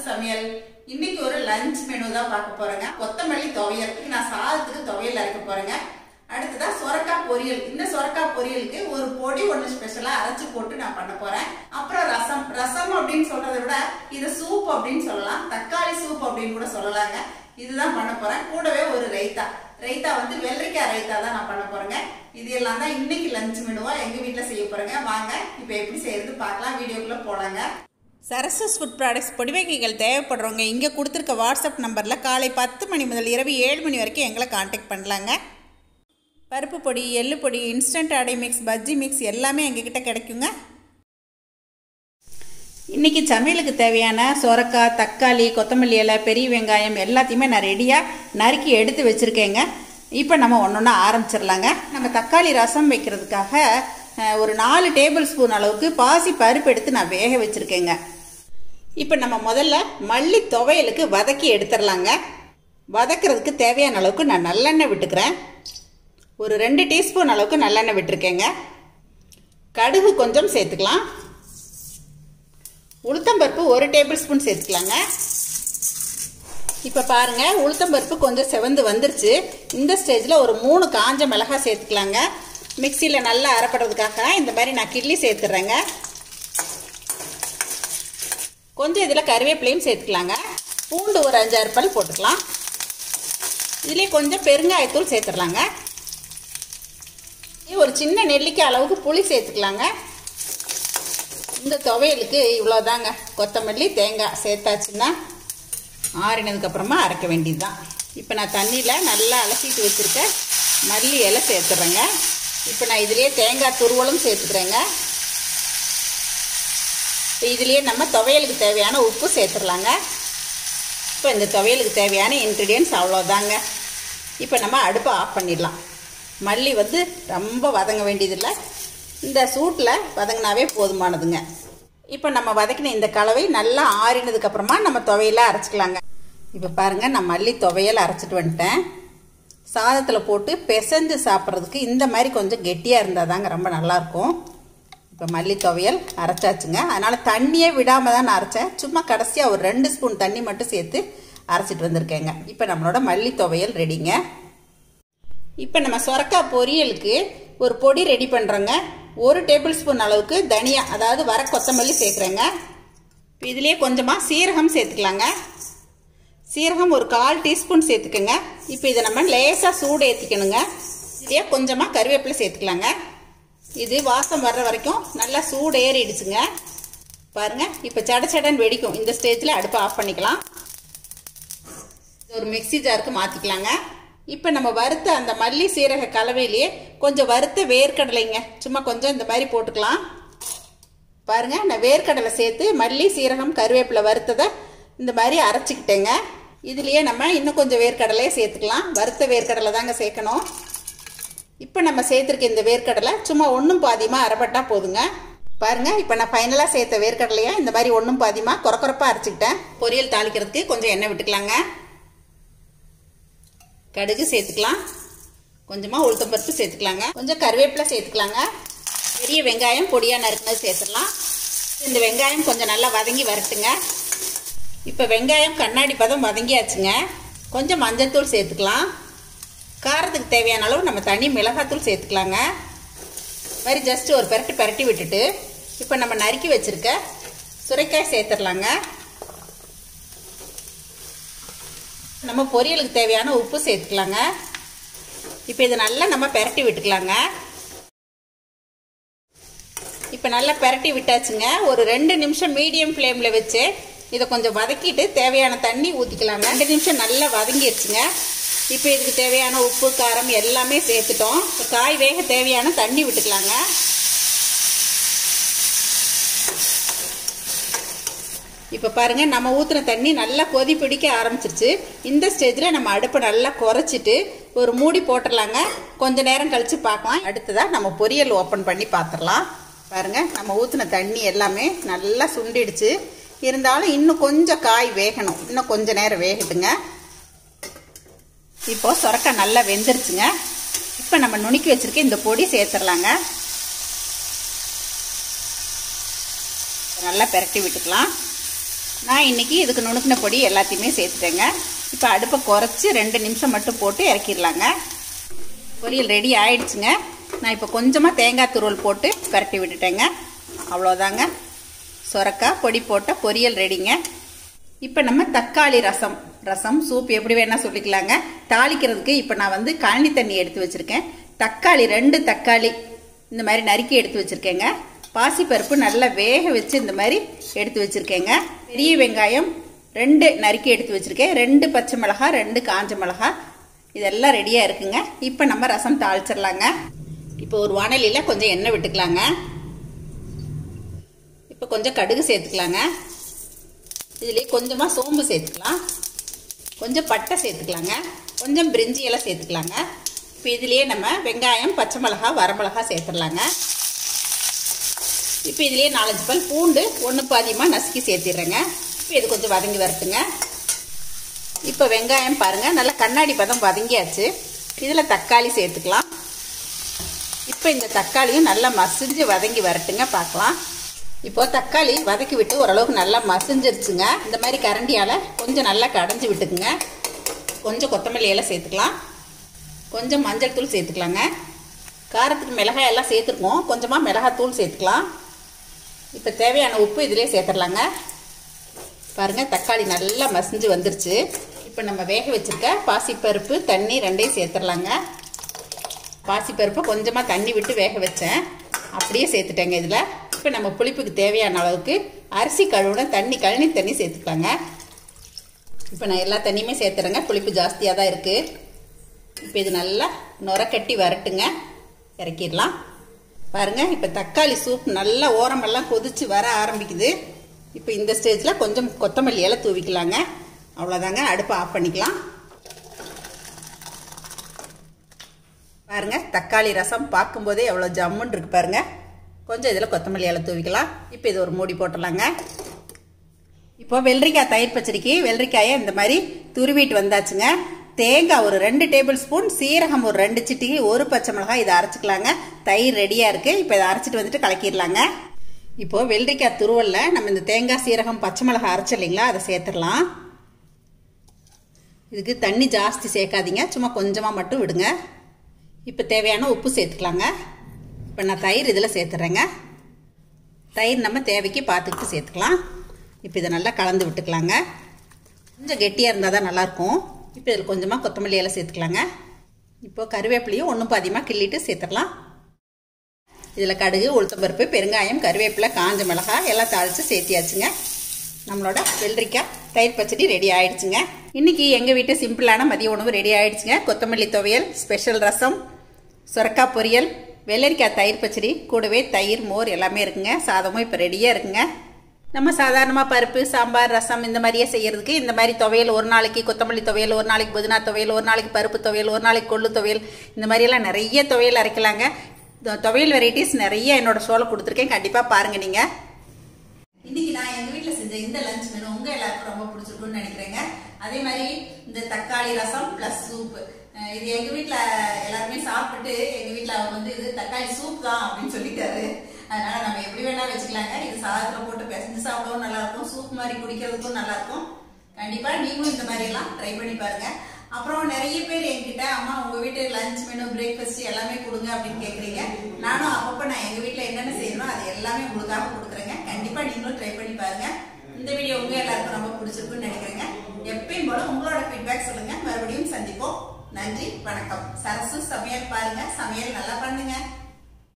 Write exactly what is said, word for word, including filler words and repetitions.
சமையல். இன்னைக்கு ஒரு லஞ்ச் மெனு தான் பார்க்க போறேங்க. கொத்தமல்லி துவையல். நான் சாதத்துக்கு துவையல் அரைக்க போறேங்க. அடுத்ததா சொரக்காய் பொரியல். இந்த சொரக்காய் பொரியலுக்கு ஒரு பொடி ஒன்று ஸ்பெஷலா அரைச்சு போட்டு நான் பண்ண போறேன். அப்புறம் ரசம். ரசம் அப்படின்னு சொல்றதை விட இது சூப் அப்படின்னு சொல்லலாம். தக்காளி சூப் அப்படின்னு கூட சொல்லலாங்க. இதுதான் பண்ண போறேன். கூடவே ஒரு ரைத்தா. ரைத்தா வந்து வெள்ளரிக்காய் ரைத்தா தான் நான் பண்ண போறேங்க. இது எல்லாம் தான் இன்னைக்கு லஞ்ச் மெனுவா எங்க வீட்டுல செய்ய போறேங்க. வாங்க இப்ப எப்படி செய்யறது பார்க்கலாம். வீடியோக்குள்ள போலாங்க. சரசஸ் ஃபுட் ப்ராடக்ட்ஸ் பொடி வகைகள் தேவைப்படுறவங்க இங்கே கொடுத்துருக்க வாட்ஸ்அப் நம்பரில் காலை பத்து மணி முதல் இரவு ஏழு மணி வரைக்கும் எங்களை காண்டாக்ட் பண்ணலாங்க. பருப்பு பொடி, எள்ளு பொடி, இன்ஸ்டன்ட் அடை மிக்ஸ், பஜ்ஜி மிக்ஸ் எல்லாமே எங்ககிட்ட கிடைக்குங்க. இன்றைக்கி சமையலுக்கு தேவையான சொரக்காய், தக்காளி, கொத்தமல்லி இலை, பெரிய வெங்காயம் எல்லாத்தையுமே நான் ரெடியாக நறுக்கி எடுத்து வச்சுருக்கேங்க. இப்போ நம்ம ஒன்று ஒன்றா ஆரம்பிச்சிடலாங்க. நம்ம தக்காளி ரசம் வைக்கிறதுக்காக ஒரு நாலு டேபிள் ஸ்பூன் அளவுக்கு பாசி பருப்பு எடுத்து நான் வேக வச்சுருக்கேங்க. இப்போ நம்ம முதல்ல மல்லி துவையலுக்கு வதக்கி எடுத்துடலாங்க. வதக்கிறதுக்கு தேவையான அளவுக்கு நான் நல்லெண்ணெய் விட்டுக்கிறேன். ஒரு ரெண்டு டீஸ்பூன் அளவுக்கு நல்லெண்ணெய் விட்டுருக்கேங்க. கடுகு கொஞ்சம் சேர்த்துக்கலாம். உளுத்தம்பருப்பு ஒரு டேபிள் ஸ்பூன் சேர்த்துக்கலாங்க. இப்போ பாருங்கள், உளுத்தம்பருப்பு கொஞ்சம் செவந்து வந்துருச்சு. இந்த ஸ்டேஜில் ஒரு மூணு காஞ்ச மிளகாய் சேர்த்துக்கலாங்க. மிக்சியில் நல்லா அரைப்படுறதுக்காக இந்த மாதிரி நான் கிள்ளி சேர்த்துட்றேங்க. கொஞ்சம் இதில் கருவேப்பிலையும் சேர்த்துக்கலாங்க. பூண்டு ஒரு அஞ்சாறு பல் போட்டுக்கலாம். இதிலே கொஞ்சம் பெருங்காயத்தூள் சேர்த்துடலாங்க. ஒரு சின்ன நெல்லிக்காய் அளவுக்கு புளி சேர்த்துக்கலாங்க. இந்த துவையலுக்கு இவ்வளோதாங்க. கொத்தமல்லி, தேங்காய் சேர்த்தாச்சுன்னா ஆறினதுக்கப்புறமா அரைக்க வேண்டியது தான். இப்போ நான் தண்ணியில் நல்லா அலசிட்டு வச்சுருக்க மல்லி இலை சேர்த்துட்றேங்க. இப்போ நான் இதிலே தேங்காய் துருவலும் சேர்த்துக்கிறேங்க. இப்போ இதிலேயே நம்ம துவையலுக்கு தேவையான உப்பு சேர்த்துடலாங்க. இப்போ இந்த துவையலுக்கு தேவையான இன்க்ரீடியன்ஸ் அவ்வளோதாங்க. இப்போ நம்ம அடுப்பை ஆஃப் பண்ணிடலாம். மல்லி வந்து ரொம்ப வதங்க வேண்டியதில்லை. இந்த சூட்டில் வதங்கினாவே போதுமானதுங்க. இப்போ நம்ம வதக்கின இந்த கலவை நல்லா ஆறினதுக்கப்புறமா நம்ம துவையலாக அரைச்சிக்கலாங்க. இப்போ பாருங்கள், நான் மல்லி துவையல் அரைச்சிட்டு வந்துட்டேன். சாதத்தில் போட்டு பிசைஞ்சு சாப்பிட்றதுக்கு இந்த மாதிரி கொஞ்சம் கெட்டியாக இருந்தால் தாங்க ரொம்ப நல்லாயிருக்கும். இப்போ மல்லி துவையல் அரைச்சாச்சுங்க. அதனால் தண்ணியே விடாமல் தான் நான் அரைச்சேன். சும்மா கடைசியாக ஒரு ரெண்டு ஸ்பூன் தண்ணி மட்டும் சேர்த்து அரைச்சிட்டு வந்திருக்கேங்க. இப்போ நம்மளோட மல்லி துவையல் ரெடிங்க. இப்போ நம்ம சொரக்காய் பொரியலுக்கு ஒரு பொடி ரெடி பண்ணுறோங்க. ஒரு டேபிள் ஸ்பூன் அளவுக்கு தனியா, அதாவது வர கொத்தமல்லி சேர்க்குறேங்க. இப்போ இதுலேயே கொஞ்சமாக சீரகம் சேர்த்துக்கலாங்க. சீரகம் ஒரு கால் டீஸ்பூன் சேர்த்துக்கோங்க. இப்போ இதை நம்ம லேசாக சூடு ஏற்றிக்கணுங்க. இதே கொஞ்சமாக கருவேப்பிலை சேர்த்துக்கலாங்க. இது வாசம் வர்ற வரைக்கும் நல்லா சூடு ஏறிடுச்சுங்க. பாருங்கள், இப்போ சட சடன் வெடிக்கும். இந்த ஸ்டேஜில் அடுப்பை ஆஃப் பண்ணிக்கலாம். ஒரு மிக்சி ஜாருக்கு மாற்றிக்கலாங்க. இப்போ நம்ம வறுத்த அந்த மல்லி சீரக கலவையிலேயே கொஞ்சம் வறுத்த வேர்க்கடலைங்க, சும்மா கொஞ்சம் இந்த மாதிரி போட்டுக்கலாம். பாருங்கள், நான் வேர்க்கடலை சேர்த்து மல்லி, சீரகம், கருவேப்பிலை வறுத்ததை இந்த மாதிரி அரைச்சிக்கிட்டேங்க. இதுலேயே நம்ம இன்னும் கொஞ்சம் வேர்க்கடலையே சேர்த்துக்கலாம். வறுத்த வேர்க்கடலை தாங்க சேர்க்கணும். இப்போ நம்ம சேர்த்துருக்க இந்த வேர்க்கடலை சும்மா ஒன்றும் பாதியமாக அரைப்பட்டா போதுங்க. பாருங்கள், இப்போ நான் ஃபைனலாக சேர்த்த வேர்க்கடலையை இந்த மாதிரி ஒன்றும் பாதியமாக குறை குறைப்பாக அரைச்சிக்கிட்டேன். பொரியல் தாளிக்கிறதுக்கு கொஞ்சம் எண்ணெய் விட்டுக்கலாங்க. கடுகு சேர்த்துக்கலாம். கொஞ்சமாக உளுத்தம்பருப்பு சேர்த்துக்கலாங்க. கொஞ்சம் கருவேப்பிலை சேர்த்துக்கலாங்க. பெரிய வெங்காயம் பொடியாக நறுக்குனது சேர்த்துடலாம். இந்த வெங்காயம் கொஞ்சம் நல்லா வதங்கி வரட்டுங்க. இப்போ வெங்காயம் கண்ணாடி பதம் வதங்கியாச்சுங்க. கொஞ்சம் மஞ்சள்தூள் சேர்த்துக்கலாம். காரத்துக்கு தேவையான அளவு நம்ம தனி மிளகாத்தூள் சேர்த்துக்கலாங்க. மாதிரி ஜஸ்ட் ஒரு பெரட்டி பெரட்டி விட்டுட்டு இப்போ நம்ம நறுக்கி வச்சுருக்க சுரைக்காய் சேர்த்துடலாங்க. நம்ம பொரியலுக்கு தேவையான உப்பு சேர்த்துக்கலாங்க. இப்போ இதை நல்லா நம்ம பெரட்டி விட்டுக்கலாங்க. இப்போ நல்லா பெரட்டி விட்டாச்சுங்க. ஒரு ரெண்டு நிமிஷம் மீடியம் ஃப்ளேமில் வச்சு இதை கொஞ்சம் வதக்கிட்டு தேவையான தண்ணி ஊற்றிக்கலாங்க. ரெண்டு நிமிஷம் நல்லா வதங்கிடுச்சுங்க. இப்போ இதுக்கு தேவையான உப்பு, காரம் எல்லாமே சேர்த்துட்டோம். இப்போ காய் வேக தேவையான தண்ணி விட்டுக்கலாங்க. இப்போ பாருங்கள், நம்ம ஊற்றின தண்ணி நல்லா கொதி பிடிக்க ஆரம்பிச்சிருச்சு. இந்த ஸ்டேஜில் நம்ம அடுப்பை நல்லா குறைச்சிட்டு ஒரு மூடி போட்டுடலாங்க. கொஞ்சம் நேரம் கழித்து பார்க்கலாம். அடுத்ததாக நம்ம பொரியல் ஓப்பன் பண்ணி பார்த்துடலாம். பாருங்கள், நம்ம ஊற்றின தண்ணி எல்லாமே நல்லா சுண்டிடுச்சு. இருந்தாலும் இன்னும் கொஞ்சம் காய் வேகணும். இன்னும் கொஞ்சம் நேரம் வேகட்டுங்க. இப்போ சொரக்காய் நல்லா வெந்துருச்சுங்க. இப்போ நம்ம நுணுக்கி வச்சிருக்க இந்த பொடி சேர்த்துடலாங்க. நல்லா பெரட்டி விட்டுக்கலாம். நான் இன்றைக்கி இதுக்கு நுணுக்கின பொடி எல்லாத்தையுமே சேர்த்துட்டேங்க. இப்போ அடுப்பை குறைச்சி ரெண்டு நிமிஷம் மட்டும் போட்டு இறக்கிடலாங்க. பொரியல் ரெடி ஆயிடுச்சுங்க. நான் இப்போ கொஞ்சமாக தேங்காய் துருவல் போட்டு பரட்டி விட்டுட்டேங்க. அவ்வளோதாங்க, சொரக்காய் பொடி போட்ட பொரியல் ரெடிங்க. இப்போ நம்ம தக்காளி ரசம் ரசம் சூப் எப்படி வேணால் சொல்லிக்கலாங்க. தாளிக்கிறதுக்கு இப்போ நான் வந்து கழனி தண்ணி எடுத்து வச்சுருக்கேன். தக்காளி ரெண்டு தக்காளி இந்த மாதிரி நறுக்கி எடுத்து வச்சுருக்கேங்க. பாசிப்பருப்பு நல்லா வேக வச்சு இந்த மாதிரி எடுத்து வச்சுருக்கேங்க. பெரிய வெங்காயம் ரெண்டு நறுக்கி எடுத்து வச்சுருக்கேன். ரெண்டு பச்சை மிளகா, ரெண்டு காஞ்ச மிளகா, இதெல்லாம் ரெடியாக இருக்குங்க. இப்போ நம்ம ரசம் தாளிச்சிடலாங்க. இப்போ ஒரு வாணலியில் கொஞ்சம் எண்ணெய் விட்டுக்கலாங்க. இப்போ கொஞ்சம் கடுகு சேர்த்துக்கலாங்க. இதுலேயே கொஞ்சமாக சோம்பு சேர்த்துக்கலாம், கொஞ்சம் பட்டை சேர்த்துக்கலாங்க, கொஞ்சம் பிரிஞ்சி எல்லாம் சேர்த்துக்கலாங்க. இப்போ இதுலேயே நம்ம வெங்காயம், பச்சை மிளகா, வரமிளகா சேர்த்துடலாங்க. இப்போ இதுலேயே நாலஞ்சு பல் பூண்டு ஒன்று பாதியமாக நசுக்கி சேர்த்திடுறேங்க. இப்போ இது கொஞ்சம் வதங்கி வரட்டுங்க. இப்போ வெங்காயம் பாருங்கள் நல்லா கண்ணாடி பதம் வதங்கியாச்சு. இதில் தக்காளி சேர்த்துக்கலாம். இப்போ இந்த தக்காளியும் நல்லா மசிஞ்சு வதங்கி வரட்டுங்க, பார்க்கலாம். இப்போ தக்காளி வதக்கி விட்டு ஓரளவுக்கு நல்லா மசிஞ்சிருச்சுங்க. இந்த மாதிரி கரண்டியால் கொஞ்சம் நல்லா கடைஞ்சி விட்டுக்குங்க. கொஞ்சம் கொத்தமல்லி எல்லாம் சேர்த்துக்கலாம், கொஞ்சம் மஞ்சள் தூள் சேர்த்துக்கலாங்க. காரத்துக்கு மிளகாய் எல்லாம் சேர்த்துருக்கோம், கொஞ்சமாக மிளகாய் தூள் சேர்த்துக்கலாம். இப்போ தேவையான உப்பு இதிலே சேர்த்துடலாங்க. பாருங்கள் தக்காளி நல்லா மசிஞ்சு வந்துருச்சு. இப்போ நம்ம வேக வச்சுருக்க பாசிப்பருப்பு தண்ணி ரெண்டையும் சேர்த்துடலாங்க. பாசிப்பருப்பை கொஞ்சமாக தண்ணி விட்டு வேக வச்சேன், அப்படியே சேர்த்துட்டேங்க இதில். இப்போ நம்ம புளிப்புக்கு தேவையான அளவுக்கு அரிசி கழுவுன தண்ணி கழனி தண்ணி சேர்த்துக்கலாங்க. இப்போ நான் எல்லா தண்ணியுமே சேர்த்துறேங்க, புளிப்பு ஜாஸ்தியாக தான் இருக்குது. இப்போ இது நல்லா நுரக்கட்டி வரட்டுங்க, இறக்கிடலாம். பாருங்கள் இப்போ தக்காளி சூப் நல்லா ஓரமெல்லாம் கொதிச்சு வர ஆரம்பிக்குது. இப்போ இந்த ஸ்டேஜில் கொஞ்சம் கொத்தமல்லி எல்லாம் தூவிக்கலாங்க. அவ்வளோதாங்க, அடுப்பை ஆஃப் பண்ணிக்கலாம். பாருங்கள் தக்காளி ரசம் பார்க்கும்போதே எவ்வளோ ஜம்முன்னு இருக்கு பாருங்கள். கொஞ்சம் இதில் கொத்தமல்லி எல்லாம் தூவிக்கலாம். இப்போ இது ஒரு மூடி போட்டுடலாங்க. இப்போ வெள்ளரிக்காய் தயிர் பச்சடிக்கு வெள்ளரிக்காயை இந்த மாதிரி துருவிட்டு வந்தாச்சுங்க. தேங்காய் ஒரு ரெண்டு டேபிள் ஸ்பூன், சீரகம் ஒரு ரெண்டு சிட்டிகை, ஒரு பச்சை மிளகாய் இதை அரைச்சிக்கலாங்க. தயிர் ரெடியாக இருக்குது. இப்போ இதை அரைச்சிட்டு வந்துட்டு கலக்கிடலாங்க. இப்போது வெள்ளரிக்காய் துருவலில் நம்ம இந்த தேங்காய், சீரகம், பச்சை மிளகாய் அரைச்சி இல்லைங்களா, அதை சேர்த்துடலாம். இதுக்கு தண்ணி ஜாஸ்தி சேர்க்காதீங்க, சும்மா கொஞ்சமாக மட்டும் விடுங்க. இப்போ தேவையான உப்பு சேர்த்துக்கலாங்க. இப்போ நான் தயிர் இதில் சேர்த்துறேங்க. தயிர் நம்ம தேவைக்கு பார்த்துக்கிட்டு சேர்த்துக்கலாம். இப்போ இதை நல்லா கலந்து விட்டுக்கலாங்க. கொஞ்சம் கெட்டியாக இருந்தால் தான் நல்லாயிருக்கும். இப்போ இதில் கொஞ்சமாக கொத்தமல்லி எல்லாம் சேர்த்துக்கலாங்க. இப்போது கருவேப்பிலையும் ஒன்றும் பாதியமாக கிள்ளிட்டு சேர்த்துடலாம். இதில் கடுகு, உளுத்தம்பருப்பு, பெருங்காயம், கருவேப்பிலை, காஞ்ச மிளகாய் எல்லாம் தாளித்து சேர்த்தியாச்சுங்க. நம்மளோட வெள்ளரிக்காய் தயிர் பச்சடி ரெடி ஆயிடுச்சுங்க. இன்றைக்கி எங்கள் வீட்டு சிம்பிளான மதிய உணவு ரெடி ஆயிடுச்சுங்க. கொத்தமல்லி துவையல், ஸ்பெஷல் ரசம், சுரக்காய் பொரியல், வெள்ளரிக்காய் தயிர் பச்சடி, கூடவே தயிர், மோர் எல்லாமே இருக்குங்க. சாதமும் இப்போ ரெடியாக இருக்குங்க. நம்ம சாதாரணமாக பருப்பு, சாம்பார், ரசம் இந்த மாதிரியே செய்கிறதுக்கு இந்த மாதிரி துவையல் ஒரு நாளைக்கு கொத்தமல்லி துவையல், ஒரு நாளைக்கு புதினா துவையல், ஒரு நாளைக்கு பருப்பு துவையல், ஒரு நாளைக்கு கொள்ளு துவையல், இந்த மாதிரியெல்லாம் நிறைய துவையல் அரைக்கலாங்க. துவையல் வெரைட்டிஸ் நிறைய என்னோட ஷோவில் கொடுத்துருக்கேன், கண்டிப்பாக பாருங்கள் நீங்கள். இன்னைக்கு நான் எங்கள் வீட்டில் செஞ்ச இந்த லஞ்ச் மெனு உங்கள் எல்லாருக்கும் ரொம்ப பிடிச்சிருக்குன்னு நினைக்கிறேங்க. அதே மாதிரி இந்த தக்காளி ரசம் ப்ளஸ் சூப், இது எங்கள் வீட்டில் எல்லாருமே சாப்பிட்டுட்டு எங்கள் வீட்டில் அவர் வந்து இது தக்காளி சூப் தான் அப்படின்னு சொல்லிட்டாரு. அதனால நம்ம எப்படி வேணா வச்சுக்கலாங்க. இது சாதத்தில் போட்டு பிசைஞ்சு சாப்பிடவும் நல்லா இருக்கும், சூப் மாதிரி குடிக்கிறதுக்கும் நல்லா இருக்கும். கண்டிப்பாக நீங்களும் இந்த மாதிரி எல்லாம் ட்ரை பண்ணி பாருங்க. அப்புறம் நிறைய பேர் என்கிட்ட அம்மா உங்க வீட்டு லஞ்ச் மெனு, பிரேக்ஃபாஸ்ட் எல்லாமே கொடுங்க அப்படின்னு கேட்குறீங்க. நானும் அப்பப்போ நான் எங்கள் வீட்டில் என்னென்ன செய்யணும் அது எல்லாமே உங்களுக்காக கொடுக்குறேங்க. கண்டிப்பாக நீங்களும் ட்ரை பண்ணி பாருங்க. இந்த வீடியோ உங்க எல்லாருக்கும் ரொம்ப பிடிச்சிருக்குன்னு நினைக்கிறேங்க. எப்பயும் போல உங்களோட ஃபீட்பேக் சொல்லுங்க. மறுபடியும் சந்திப்போம். நன்றி, வணக்கம். சரசு சமையல் பாருங்க, சமையல் நல்லா பண்ணுங்க.